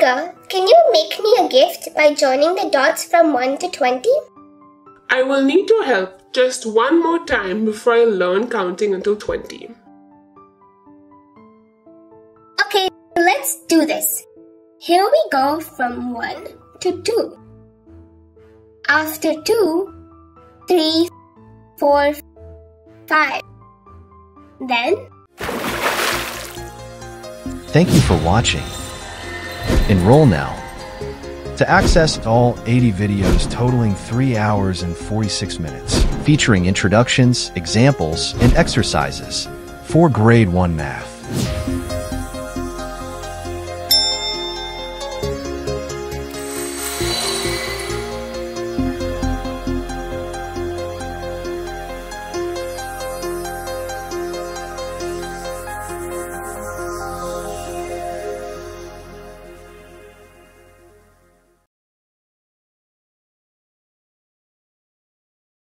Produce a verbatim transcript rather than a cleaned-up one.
Tiger, can you make me a gift by joining the dots from one to twenty? I will need your help just one more time before I learn counting until twenty. Okay, let's do this. Here we go from one to two. After two, three, four, five. Then... Thank you for watching. Enroll now. To access all eighty videos totaling three hours and forty-six minutes, featuring introductions, examples, and exercises for grade one math.